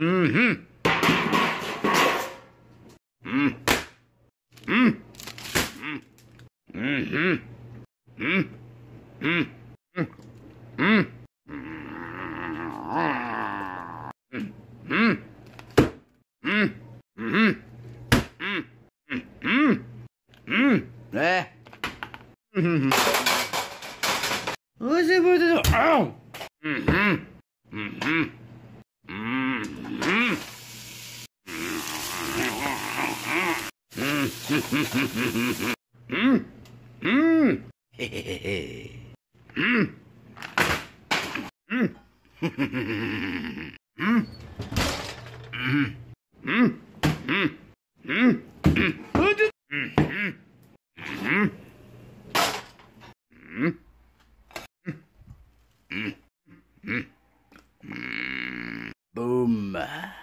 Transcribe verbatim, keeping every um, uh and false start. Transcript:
Mhm. Mm. Mm. Mm. Mhm. Mm. Mm. Mm. Mm. Mm. Mm. Mhm. Mm. Mm. Mm. Eh. Mhm. What's it with it? Ow! Mhm. Mhm. Mhm. Mm. Mm. Mm. Hehehe. Mm. Mm. Mm. Mm. Mm. Mm. Mm. Mm. What the- Mhm. Mhm. Mm. Mm. Mm. Mm. Boom.